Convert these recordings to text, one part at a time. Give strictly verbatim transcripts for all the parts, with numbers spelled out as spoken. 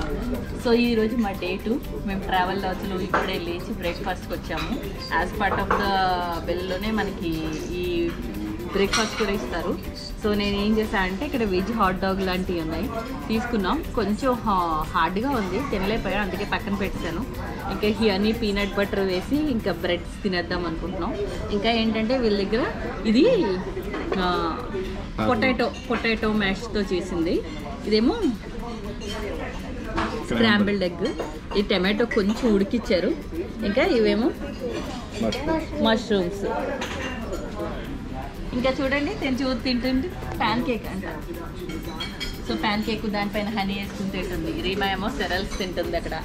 So ఈరోజు మా day two మేము ట్రావెల్ లాడ్జ్లో ఇప్పుడే లేచి బ్రేక్ఫాస్ట్కి వచ్చాము. యాజ్ పార్ట్ ఆఫ్ ద బిల్లోనే మనకి ఈ బ్రేక్ఫాస్ట్ కూడా ఇస్తారు. సో నేను ఏం చేశాను అంటే ఇక్కడ వెజ్ హాట్ డాగ్ లాంటివి ఉన్నాయి తీసుకున్నాం. కొంచెం హార్డ్గా ఉంది, తినలేకపోయాను, అందుకే పక్కన పెట్టాను. ఇంకా హనీ పీనట్ బటర్ వేసి ఇంకా బ్రెడ్స్ తినేద్దాం అనుకుంటున్నాం. ఇంకా ఏంటంటే వీళ్ళ దగ్గర ఇది పొటాటో పొటాటో మ్యాష్తో చేసింది, ఇదేమో స్క్రాంబుల్డ్ ఎగ్, ఈ టమాటో కొంచెం ఉడికిచ్చారు. ఇంకా ఇవేమో మష్రూమ్స్. ఇంకా చూడండి నేను చూ తింటుంది ప్యాన్ కేక్ అంట. సో ప్యాన్ కేక్ దానిపైన హనీ వేసుకుని తింటుంది. రీమా ఏమో సెరల్స్ తింటుంది అక్కడ.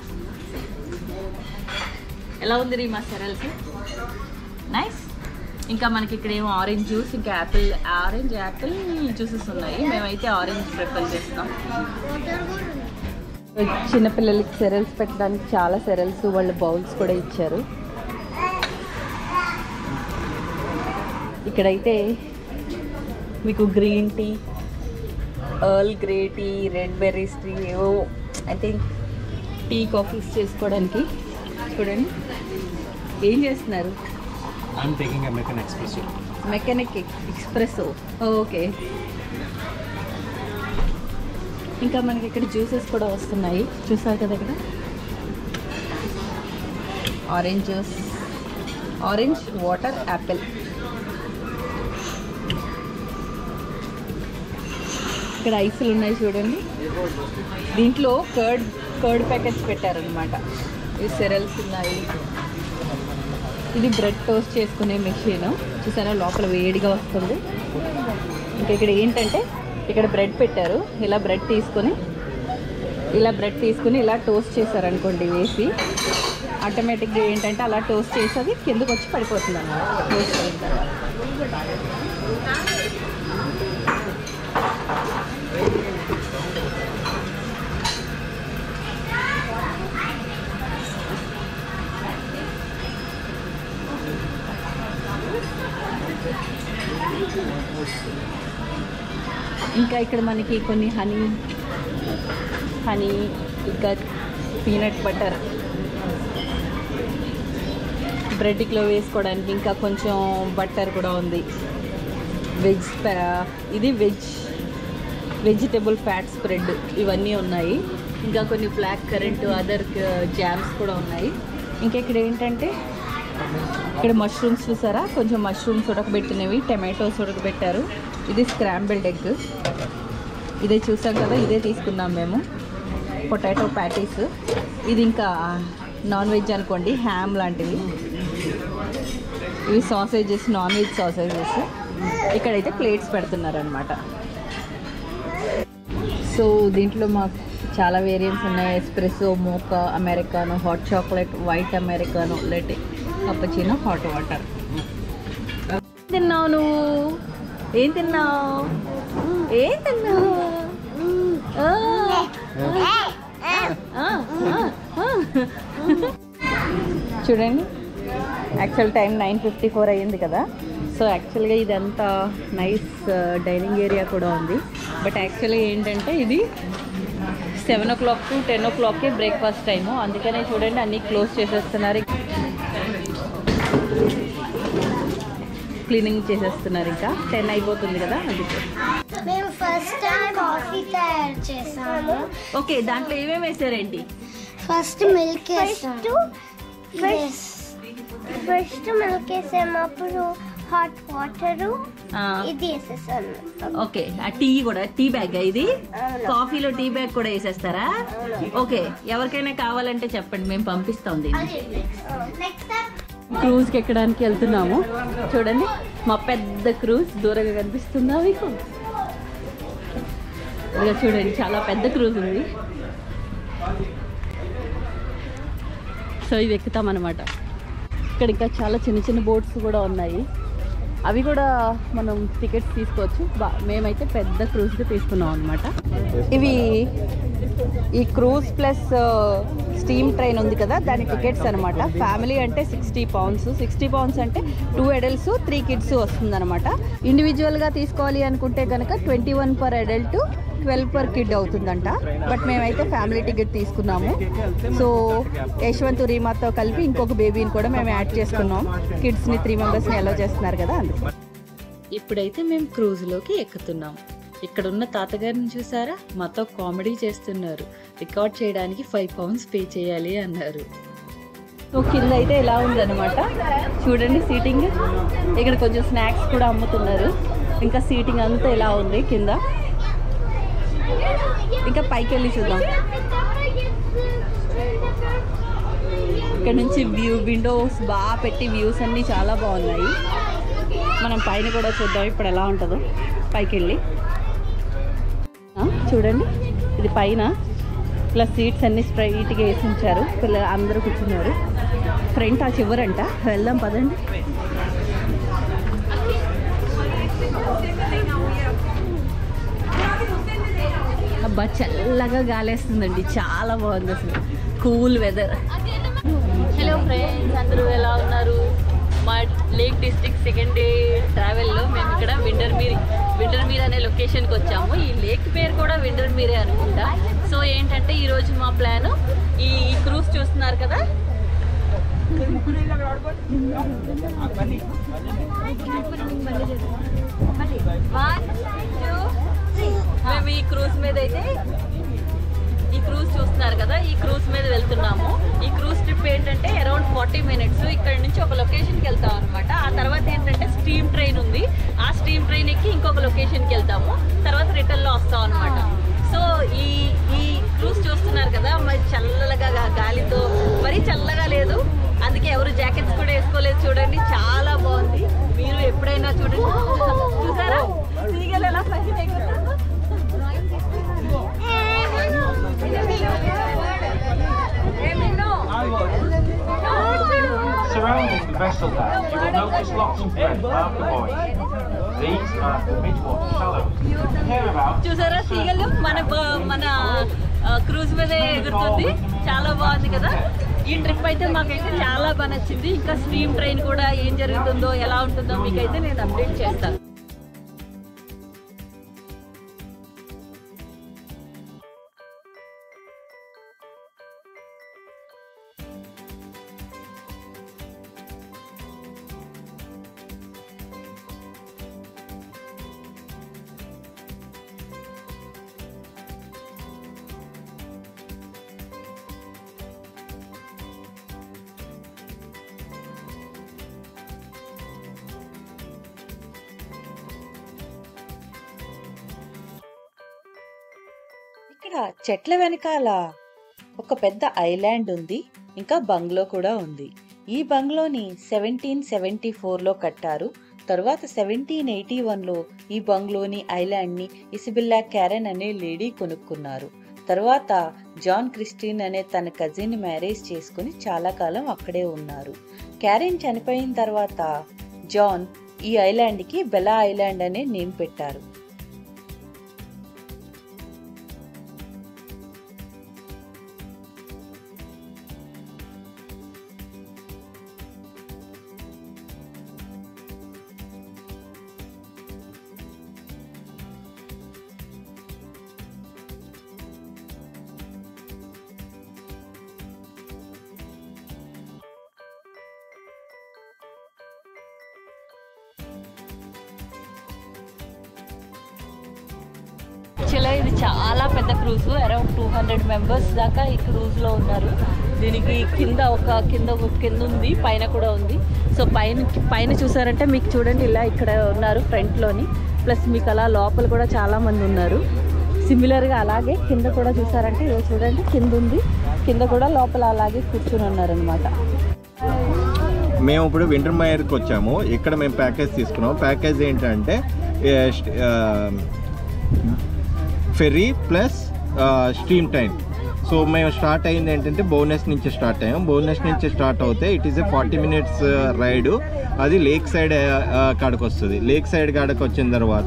ఎలా ఉంది రీమా సెరల్స్? నైస్. ఇంకా మనకి ఇక్కడ ఏమో ఆరెంజ్ జ్యూస్, ఇంకా యాపిల్ ఆరెంజ్ యాపిల్ జ్యూసెస్ ఉన్నాయి. మేమైతే ఆరెంజ్ ప్రిఫర్ చేస్తాం. చిన్నపిల్లలకి సెరల్స్ పెట్టడానికి చాలా సెరల్స్ వాళ్ళు బౌల్స్ కూడా ఇచ్చారు. ఇక్కడైతే మీకు green tea, earl grey tea, red berries tea, ఏవో అయితే టీ కాఫీస్ చేసుకోవడానికి. చూడండి ఏం చేస్తున్నారు? I'm taking a mechanic espresso. Mechanic espresso. Okay. ఇంకా మనకి ఇక్కడ జ్యూసెస్ కూడా వస్తున్నాయి, చూసారు కదా ఇక్కడ orange juice, orange water apple. ఇక్కడ ఐసులు ఉన్నాయి చూడండి. దీంట్లో కర్డ్ కర్డ్ ప్యాకెట్స్ పెట్టారనమాట. ఈ సెరల్స్ ఉన్నాయి. ఇది బ్రెడ్ టోస్ట్ చేసుకునే మెషిన్, చూసారా లోపల వేడిగా వస్తుంది. ఇంకా ఇక్కడ ఏంటంటే ఇక్కడ బ్రెడ్ పెట్టారు. ఇలా బ్రెడ్ తీసుకొని ఇలా బ్రెడ్ తీసుకుని ఇలా టోస్ట్ చేశారనుకోండి వేసి, ఆటోమేటిక్గా ఏంటంటే అలా టోస్ట్ చేసి అది కిందకు వచ్చి పడిపోతుంది అన్నమాట టోస్ట్ అయిన తర్వాత. ఇంకా ఇక్కడ మనకి కొన్ని హనీ హనీ ఇంకా పీనట్ బటర్ బ్రెడ్లో వేసుకోవడానికి, ఇంకా కొంచెం బటర్ కూడా ఉంది. వెజ్ ఇది వెజ్ వెజిటబుల్ ఫ్యాట్ స్ప్రెడ్ ఇవన్నీ ఉన్నాయి. ఇంకా కొన్ని బ్లాక్ కరెంట్ అదర్ జామ్స్ కూడా ఉన్నాయి. ఇంకా ఇక్కడ ఏంటంటే ఇక్కడ మష్రూమ్స్ చూసారా, కొంచెం మష్రూమ్స్ ఉడకబెట్టినవి, టమాటోస్ ఉడకబెట్టారు. ఇది స్క్రాంబుల్డ్ ఎగ్, ఇదే చూసాం కదా, ఇదే తీసుకున్నాం మేము. పొటాటో ప్యాటీస్, ఇది ఇంకా నాన్ వెజ్ అనుకోండి, హ్యామ్ లాంటివి. ఇవి సాసేజెస్, నాన్ వెజ్ సాసేజెస్. ఇక్కడైతే ప్లేట్స్ పెడుతున్నారు అనమాట. సో దీంట్లో మాకు చాలా వేరియంట్స్ ఉన్నాయి. Espresso, mocha, americano, hot chocolate, white americano, latte cappuccino, hot water. తిన్నావు నువ్వు? ఏం తిన్నావు? ఏం తిన్నావు? చూడండి actual time nine fifty four అయ్యింది కదా. సో యాక్చువల్గా ఇదంతా నైస్ డైనింగ్ ఏరియా కూడా ఉంది. బట్ యాక్చువల్గా ఏంటంటే ఇది seven o'clock to ten ఓ క్లాక్కే బ్రేక్ఫాస్ట్ టైము, అందుకనే చూడండి అన్నీ క్లోజ్ చేసేస్తున్నారు, క్లీనింగ్ చేసేస్తున్నారు. ఇంకా టెన్ అయిపోతుంది కదా, అందుకే. మేము ఫస్ట్ టైం కాఫీ తయారు చేసాము. ఓకే, దాంట్లో ఏమేమి వేసారేంటి? ఫస్ట్ మిల్క్ వేసాము. ఫస్ట్ మిల్క్ వేసామప్పుడు హాట్ వాటర్ ఇది వేసేసాను. ఓకే, ఆ టీ కూడా టీ బ్యాగ్ ఇది? కాఫీలో టీ బ్యాగ్ కూడా వేసేస్తారా? ఓకే, ఎవరికైనా కావాలంటే చెప్పండి, మేము పంపిస్తాం దీన్ని. క్రూజ్కి ఎక్కడానికి వెళ్తున్నాము. చూడండి మా పెద్ద క్రూజ్ దూరంగా కనిపిస్తుందా మీకు? ఇదిగా చూడండి చాలా పెద్ద క్రూజ్ ఉంది. సో ఇవి ఎక్కుతామన్నమాట. ఇక్కడ ఇంకా చాలా చిన్న చిన్న బోట్స్ కూడా ఉన్నాయి, అవి కూడా మనం టికెట్స్ తీసుకోవచ్చు. బా మేమైతే పెద్ద క్రూజ్కి తీసుకున్నాం అనమాట. ఇవి ఈ క్రూజ్ ప్లస్ స్టీమ్ ట్రైన్ ఉంది కదా, దాని టికెట్స్ అనమాట. ఫ్యామిలీ అంటే సిక్స్టీ పౌండ్స్ సిక్స్టీ పౌండ్స్ అంటే టూ అడల్ట్స్ త్రీ కిడ్స్ వస్తుంది అనమాట. ఇండివిజువల్గా తీసుకోవాలి అనుకుంటే కనుక twenty one per adult, twelve per kid అవుతుందంట. బట్ మేమైతే ఫ్యామిలీ టికెట్ తీసుకున్నాము. సో యశ్వంత్ రీమాతో కలిపి ఇంకొక బేబీని కూడా మేము యాడ్ చేసుకున్నాం. కిడ్స్ని త్రీ మెంబర్స్ని అలౌ చేస్తున్నారు కదా అందుకు. ఇప్పుడైతే మేము క్రూజ్లోకి ఎక్కుతున్నాం. ఇక్కడ ఉన్న తాతగారిని చూసారా, మాతో కామెడీ చేస్తున్నారు. రికార్డ్ చేయడానికి ఫైవ్ పౌండ్స్ పే చేయాలి అన్నారు. సో కింద అయితే ఇలా ఉందన్నమాట. చూడండి సీటింగ్. ఇక్కడ కొంచెం స్నాక్స్ కూడా అమ్ముతున్నారు. ఇంకా సీటింగ్ అంతా ఇలా ఉంది కింద. ఇంకా పైకి వెళ్ళి చూద్దాం. ఇక్కడ నుంచి వ్యూ విండోస్ బాగా పెట్టి వ్యూస్ అన్నీ చాలా బాగున్నాయి. మనం పైన కూడా చూద్దాం ఇప్పుడు ఎలా ఉంటుందో పైకి వెళ్ళి. చూడండి ఇది పైన ప్లస్ సీట్స్ అన్నీ స్ట్రైట్గా వేసి ఉంచారు. పిల్లలు అందరూ కూర్చున్నారు. ఫ్రంట్ ఆ చివరంట. వెళ్దాం పదండి. అబ్బా చల్లగా గాలేస్తుందండి, చాలా బాగుంది అసలు. Cool weather. హలో ఫ్రెండ్స్, అందరూ ఎలా ఉన్నారు? మా లేక్ డిస్ట్రిక్ట్ సెకండ్ డే ట్రావెల్లో మేము ఇక్కడ విండర్మీర్ విండర్మీర్ అనే లొకేషన్కి వచ్చాము. ఈ లేక్ పేరు కూడా విండర్మీరే అనుకుంటా. సో ఏంటంటే ఈరోజు మా ప్లాన్ ఈ క్రూజ్ చూస్తున్నారు కదా, మేము ఈ క్రూజ్ మీద అయితే ఈ క్రూజ్ చూస్తున్నారు కదా, ఈ క్రూజ్ మీద వెళ్తున్నాము. ఈ క్రూజ్ ట్రిప్ ఏంటంటే అరౌండ్ ఫార్టీ మినిట్స్ ఇక్కడ నుంచి ఒక లొకేషన్కి వెళ్తాం అనమాట. ఆ తర్వాత ఏంటంటే స్టీమ్ ట్రైన్ ఉంది. ఆ స్టీమ్ ట్రైన్ ఎక్కి ఇంకొక లొకేషన్కి వెళ్తాము. తర్వాత రిటర్న్లో వస్తాం అనమాట. సో ఈ ఈ క్రూజ్ చూస్తున్నారు కదా, మరి చల్లగా గాలితో, మరీ చల్లగా లేదు. అందుకే ఎవరు జాకెట్స్ కూడా వేసుకోలేదు. చూడండి చాలా బాగుంది. మీరు ఎప్పుడైనా చూడండి. చూసారా సీగలు ఎలా పైకి ఎగురుతుందో. Surrounding the vessel there, you will notice lots of red marker buoys. These are the mid-water shallows. Hereabouts. చూసారా సీగలు మన మన క్రూజ్ మీద ఎగురుతుంది. చాలా బాగుంది కదా. ఈ ట్రిప్ అయితే మాకైతే చాలా బాగా నచ్చింది. ఇంకా స్ట్రీమ్ ట్రైన్ కూడా ఏం జరుగుతుందో ఎలా ఉంటుందో మీకైతే నేను అప్డేట్ చేస్తాను. ఇక్కడ చెట్ల వెనకాల ఒక పెద్ద ఐలాండ్ ఉంది. ఇంకా బంగ్లో కూడా ఉంది. ఈ బంగ్లోని సెవెంటీన్ సెవెంటీ ఫోర్లో కట్టారు. తరువాత సెవెంటీన్ ఎయిటీ వన్లో ఈ బంగ్లోని ఐలాండ్ని ఇసిబిల్లా క్యారెన్ అనే లేడీ కొనుక్కున్నారు. తర్వాత జాన్ క్రిస్టిన్ అనే తన కజిన్ మ్యారేజ్ చేసుకుని చాలా కాలం అక్కడే ఉన్నారు. క్యారెన్ చనిపోయిన తర్వాత జాన్ ఈ ఐలాండ్కి బెలా ఐలాండ్ అనే నేమ్ పెట్టారు. యాక్చువల్గా ఇది చాలా పెద్ద cruise. Around two hundred members దాకా ఈ క్రూజ్లో ఉన్నారు. దీనికి కింద ఒక కింద ఒక కింద ఉంది, పైన కూడా ఉంది. సో పైన పైన చూసారంటే మీకు చూడండి ఇలా ఇక్కడ ఉన్నారు ఫ్రంట్లోని. ప్లస్ మీకు అలా లోపల కూడా చాలామంది ఉన్నారు. సిమిలర్గా అలాగే కింద కూడా చూసారంటే ఇదో చూడండి కింద ఉంది. కింద కూడా లోపల అలాగే కూర్చుని ఉన్నారనమాట. మేము ఇప్పుడు వింటర్మైర్కి వచ్చాము. ఇక్కడ మేము ప్యాకేజ్ తీసుకున్నాం. ప్యాకేజ్ ఏంటంటే ferry plus stream train. So మేము స్టార్ట్ అయింది ఏంటంటే బోనస్ నుంచి స్టార్ట్ అయ్యాం. బోనస్ నుంచి స్టార్ట్ అవుతే it is a forty minutes ride. అది లేక్ సైడ్ కాడకు వస్తుంది. లేక్ సైడ్ కాడకు వచ్చిన తర్వాత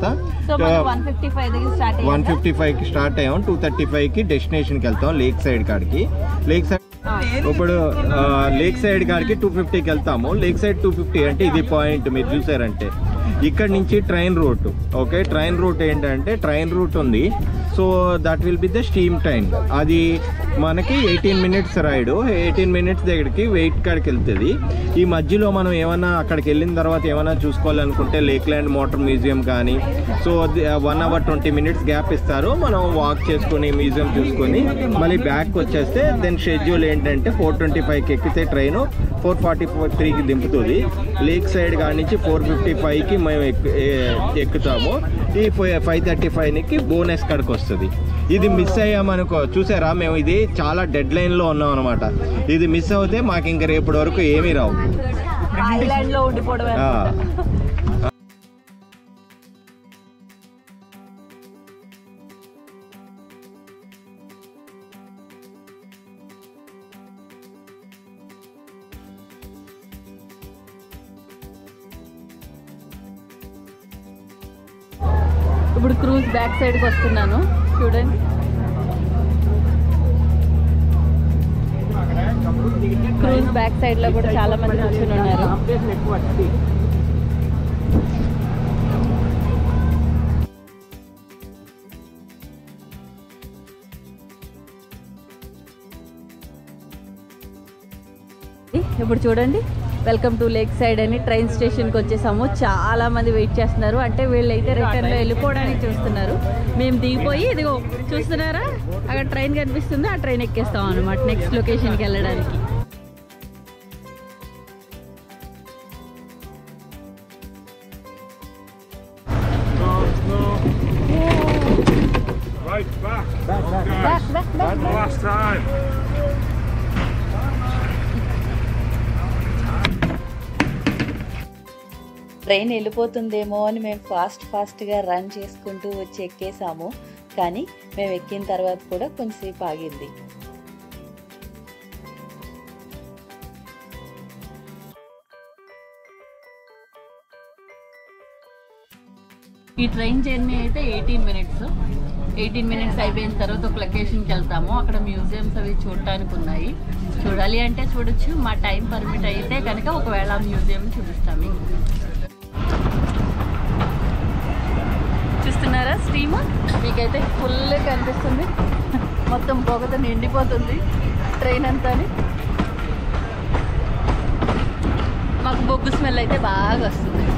వన్ ఫిఫ్టీ ఫైవ్కి స్టార్ట్ అయ్యాం. టూ థర్టీ ఫైవ్కి డెస్టినేషన్కి వెళ్తాం లేక్ సైడ్ కాడికి. లేక్ సైడ్ ఇప్పుడు లేక్ సైడ్ కాడికి టూ ఫిఫ్టీకి వెళ్తాము. లేక్ సైడ్ టూ ఫిఫ్టీ అంటే ఇది పాయింట్ మీరు చూసారంటే ఇక్కడ నుంచి train route. Okay, train route ఏంటంటే ట్రైన్ రూట్ ఉంది. So that will be the steam time. అది మనకి eighteen minutes ride. Eighteen minutes దగ్గరికి వెయిట్ కాడికి వెళ్తుంది. ఈ మధ్యలో మనం ఏమైనా అక్కడికి వెళ్ళిన తర్వాత ఏమైనా చూసుకోవాలనుకుంటే లేక్ ల్యాండ్ మోటార్ మ్యూజియం కానీ, so one hour twenty minutes gap ఇస్తారు. మనం వాక్ చేసుకొని మ్యూజియం చూసుకొని మళ్ళీ బ్యాక్ వచ్చేస్తే దెన్ షెడ్యూల్ ఏంటంటే ఫోర్ ట్వంటీ ఫైవ్కి ఎక్కితే ట్రైన్ ఫోర్ ఫార్టీ ఫోర్ త్రీకి దింపుతుంది. లేక్ సైడ్ కాడి నుంచి ఫోర్ ఫిఫ్టీ ఫైవ్కి మేము ఎక్కుతాము. ఈ ఫైవ్ థర్టీ ఫైవ్కి బోనస్ కాడికి వస్తుంది. ఇది మిస్ అయ్యామనుకో, చూసారా మేము ఇది చాలా డెడ్ లైన్లో ఉన్నాం అనమాట. ఇది మిస్ అవుతే మాకు ఇంకా రేపటి వరకు ఏమీ రావు. ఐలాండ్లో ఉండిపోవడం. ఇప్పుడు క్రూజ్ బ్యాక్ సైడ్కి వస్తున్నాను చూడండి. క్రూజ్ బ్యాక్ సైడ్లో కూడా చాలా మంది కూర్చొని ఉన్నారు. ఇప్పుడు చూడండి, వెల్కమ్ టు లేక్ సైడ్ అని ట్రైన్ స్టేషన్కి వచ్చేసాము. చాలా మంది వెయిట్ చేస్తున్నారు. అంటే వీళ్ళైతే రిటర్న్లో వెళ్ళిపోవడానికి చూస్తున్నారు. మేము దిగిపోయి ఇదిగో చూస్తున్నారా, అక్కడ ట్రైన్ కనిపిస్తుంది, ఆ ట్రైన్ ఎక్కేస్తాం అనమాట నెక్స్ట్ లొకేషన్కి వెళ్ళడానికి. ట్రైన్ వెళ్ళిపోతుందేమో అని మేము ఫాస్ట్ ఫాస్ట్గా రన్ చేసుకుంటూ వచ్చి ఎక్కేసాము. కానీ మేము ఎక్కిన తర్వాత కూడా కొంచెంసేపు ఆగింది. ఈ ట్రైన్ జర్నీ అయితే ఎయిటీన్ మినిట్స్ ఎయిటీన్ మినిట్స్ అయిపోయిన తర్వాత ఒక లొకేషన్కి వెళ్తాము. అక్కడ మ్యూజియంస్ అవి చూడటానికి ఉన్నాయి. చూడాలి అంటే చూడొచ్చు. మా టైం పర్మిట్ అయితే కనుక ఒకవేళ మ్యూజియం చూపిస్తాము. చూస్తున్నారా స్టీమ్ మీకైతే ఫుల్ కనిపిస్తుంది. మొత్తం పొగతో నిండిపోతుంది ట్రైన్ అంతా. మాకు బొగ్గు స్మెల్ అయితే బాగా వస్తుందండి.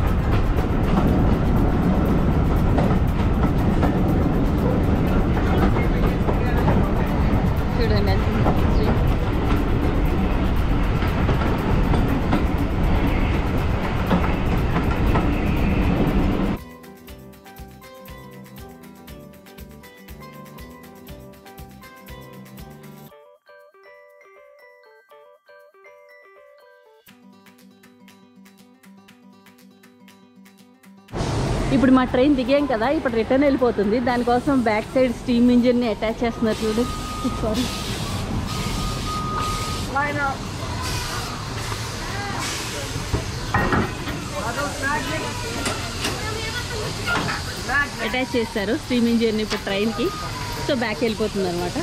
చూడండి ఎంత ఇప్పుడు మా ట్రైన్ దిగాం కదా, ఇప్పుడు రిటర్న్ వెళ్ళిపోతుంది. దానికోసం బ్యాక్ సైడ్ స్టీమ్ ఇంజిన్ని అటాచ్ చేస్తున్నారు చూడు. సారీ అటాచ్ చేస్తారు స్టీమ్ ఇంజిన్ని ఇప్పుడు ట్రైన్కి. సో బ్యాక్ వెళ్ళిపోతుంది అనమాట.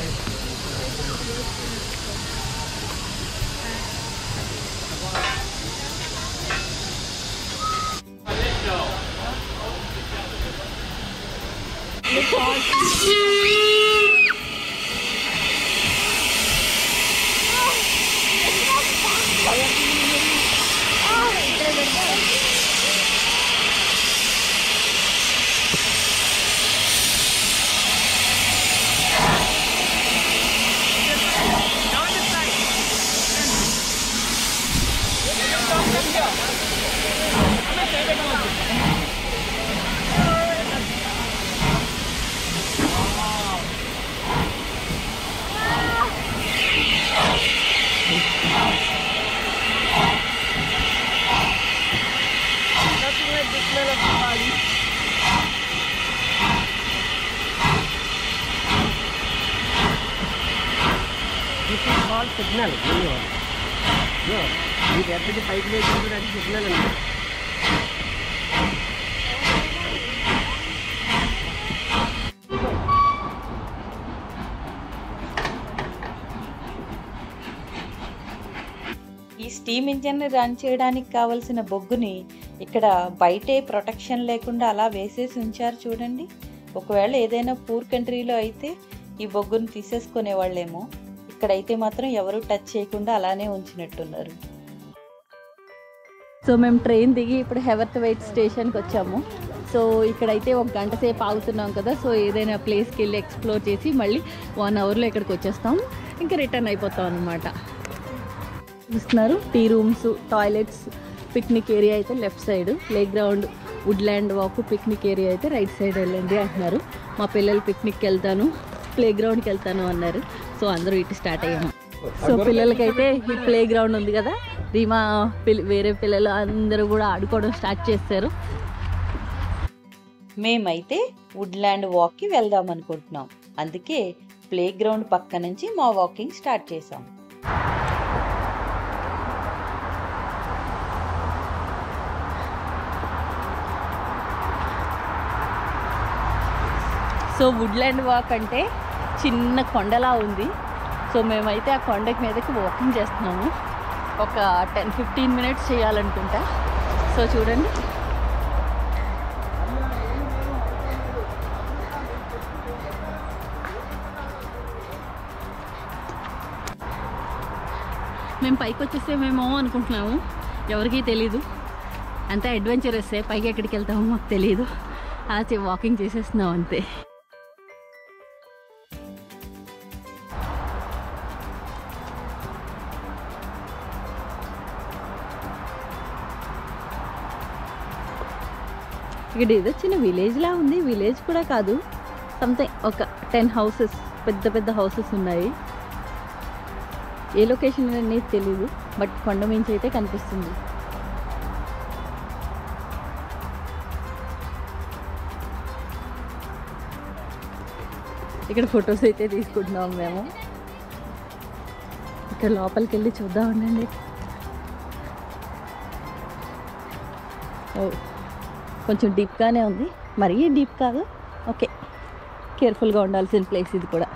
Signal. No, we get to the five minutes to that signal. ఈ స్టీమ్ ఇంజిన్ రన్ చేయడానికి కావాల్సిన బొగ్గుని ఇక్కడ బయటే ప్రొటెక్షన్ లేకుండా అలా వేసేసి ఉంచారు చూడండి. ఒకవేళ ఏదైనా పూర్ కంట్రీలో అయితే ఈ బొగ్గును తీసేసుకునే వాళ్ళేమో, ఇక్కడైతే మాత్రం ఎవరు టచ్ చేయకుండా అలానే ఉంచినట్టున్నారు. సో మేము ట్రైన్ దిగి ఇప్పుడు హెవర్త్ వెయిట్ స్టేషన్కి వచ్చాము. సో ఇక్కడైతే ఒక గంట సేపు ఆగుతున్నాం కదా, సో ఏదైనా ప్లేస్కి వెళ్ళి ఎక్స్ప్లోర్ చేసి మళ్ళీ వన్ అవర్లో ఇక్కడికి వచ్చేస్తాం, ఇంకా రిటర్న్ అయిపోతాం అనమాట. చూస్తున్నారు tea rooms, toilets, picnic area అయితే left side, play ground, woodland walk, picnic area అయితే రైట్ సైడ్ వెళ్ళండి అంటున్నారు. మా పిల్లలు పిక్నిక్కి వెళ్తాను, ప్లే గ్రౌండ్కి వెళ్తాను అన్నారు. సో అందరూ ఇటు స్టార్ట్ అయ్యాము. సో పిల్లలకైతే ఈ ప్లే గ్రౌండ్ ఉంది కదా, రీమా పిల్ వేరే పిల్లలు అందరూ కూడా ఆడుకోవడం స్టార్ట్ చేస్తారు. మేమైతే వుడ్లాండ్ వాక్కి వెళ్దాం అనుకుంటున్నాం, అందుకే ప్లే గ్రౌండ్ పక్క నుంచి మా వాకింగ్ స్టార్ట్ చేసాం. సో వుడ్లాండ్ వాక్ అంటే చిన్న కొండలా ఉంది. సో మేమైతే ఆ కొండకి మీదకి వాకింగ్ చేస్తున్నాము. ఒక టెన్ ఫిఫ్టీన్ మినిట్స్ చేయాలనుకుంటా. సో చూడండి, మేము పైకి వచ్చేసేమేమో అనుకుంటున్నాము, ఎవరికీ తెలీదు. అంతా అడ్వెంచరస్, పైకి ఎక్కడికి వెళ్తామో మాకు తెలియదు, అలా వాకింగ్ చేసేస్తున్నాం అంతే. ఇక్కడ ఏదో చిన్న విలేజ్ లా ఉంది, విలేజ్ కూడా కాదు, సంథింగ్ ఒక టెన్ హౌసెస్, పెద్ద పెద్ద హౌసెస్ ఉన్నాయి. ఏ లొకేషన్ అనేది తెలీదు, బట్ కొండ మించి అయితే కనిపిస్తుంది. ఇక్కడ ఫొటోస్ అయితే తీసుకుంటున్నాం మేము. ఇక్కడ లోపలికి వెళ్ళి చూద్దాం ఉండండి. ఓ కొంచెం డీప్గానే ఉంది, మరీ డీప్ కాదు. ఓకే, కేర్ఫుల్గా ఉండాల్సిన ప్లేస్ ఇది కూడా.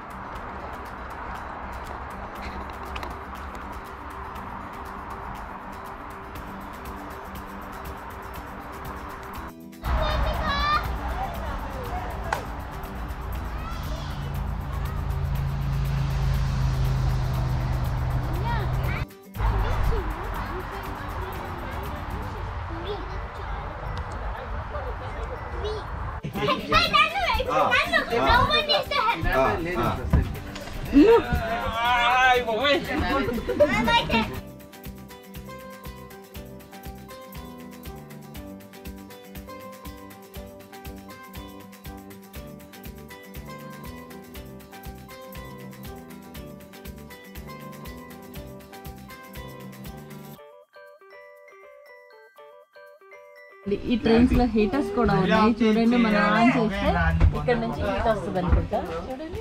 ఈ ట్రైన్స్ లో హీటర్స్ కూడా ఉన్నాయి చూడండి. మనం ఆన్ చేస్తే ఇక్కడ నుంచి హీట్ వస్తుంది అనుకుంటా. చూడండి,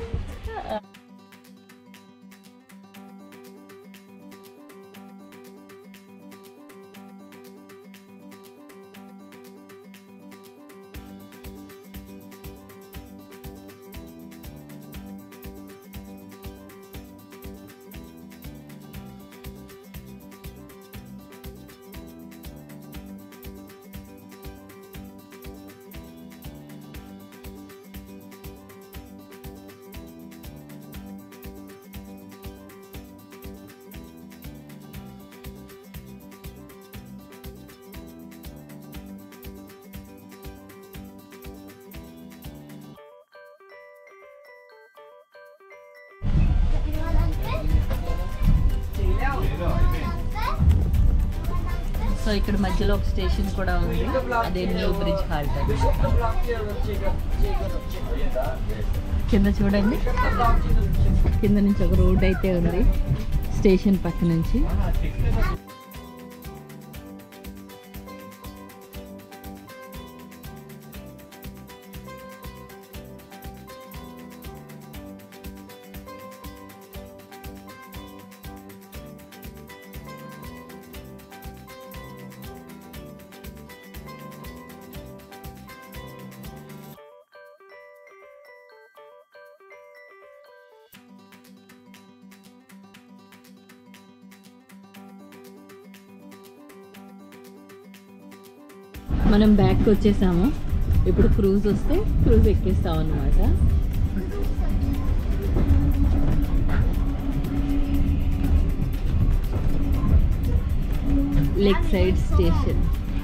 సో ఇక్కడ మధ్యలో ఒక స్టేషన్ కూడా ఉంది, అదే న్యూ బ్రిడ్జ్ హాల్ట్. కింద చూడండి, కింద నుంచి ఒక రోడ్ అయితే ఉంది స్టేషన్ పక్క నుంచి. మనం బ్యాక్ వచ్చేసాము. ఇప్పుడు క్రూజ్ వస్తే క్రూజ్ ఎక్కిస్తాం అన్నమాట. Lake side station.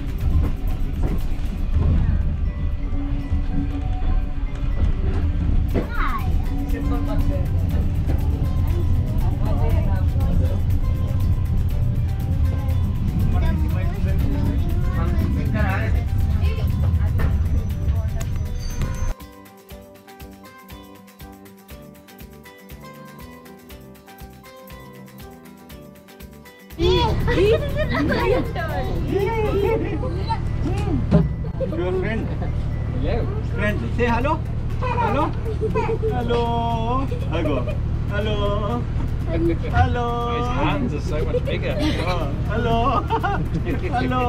Your friend. Hello. Friend. Say hello. Hello. Hello. Hello. Hello. Hello. His hands are so much bigger. Oh, hello. Hello.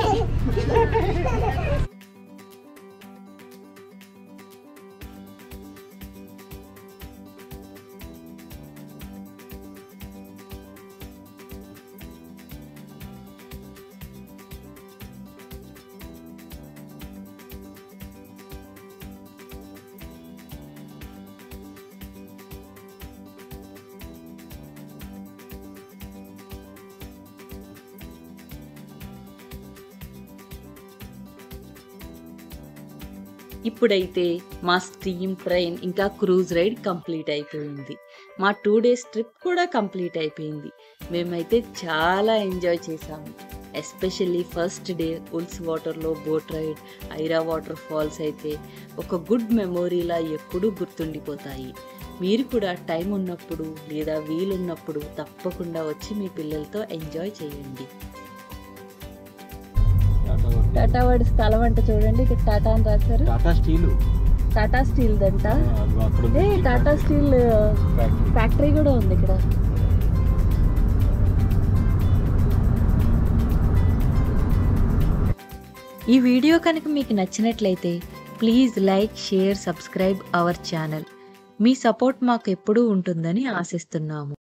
ఇప్పుడైతే మా స్టీమ్ ట్రైన్ ఇంకా క్రూజ్ రైడ్ కంప్లీట్ అయిపోయింది. మా టూ డేస్ ట్రిప్ కూడా complete అయిపోయింది. మేమైతే చాలా enjoy చేసాము. ఎస్పెషల్లీ ఫస్ట్ డే ఉల్స్ వాటర్లో boat ride, Aira waterfalls అయితే ఒక గుడ్ మెమొరీలా ఎప్పుడూ గుర్తుండిపోతాయి. మీరు కూడా టైం ఉన్నప్పుడు లేదా వీలున్నప్పుడు తప్పకుండా వచ్చి మీ పిల్లలతో ఎంజాయ్ చేయండి. టాటా వాడి స్థలం అంటే చూడండి, ఇక్కడ టాటా అని రాశారు. టాటా స్టీల్. టాటా స్టీల్ దంట. ఏ టాటా స్టీల్ ఫ్యాక్టరీ కూడా ఉంది ఇక్కడ. ఈ వీడియో కనుక మీకు నచ్చినట్లయితే please like, share, subscribe our channel. మీ సపోర్ట్ మాకు ఎప్పుడూ ఉంటుందని ఆశిస్తున్నాము.